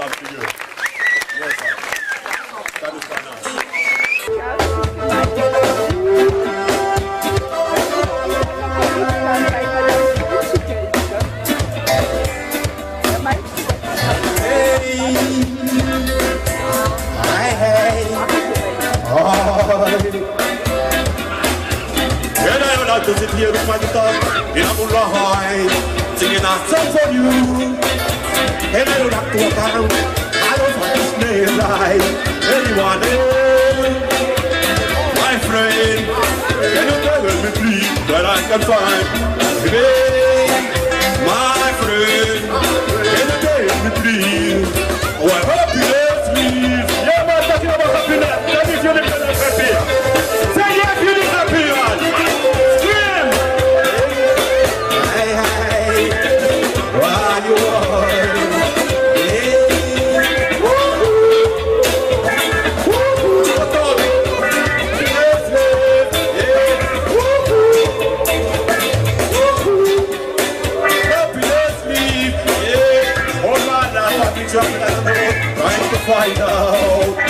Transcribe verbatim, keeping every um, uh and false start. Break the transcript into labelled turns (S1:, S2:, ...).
S1: belongs to you. Yes, sir. That is finance. To sit here with my guitar in a Mullah high, singing a song for you. And I don't have to walk around, I don't want to stay alive. Anyone else, my friend, can you tell me please where I can find? Hey, my friend, can you tell me please where happiness lives? Yeah, man, talking about happiness. That is your little happy. Say yes, you live happy, man. Trying to find out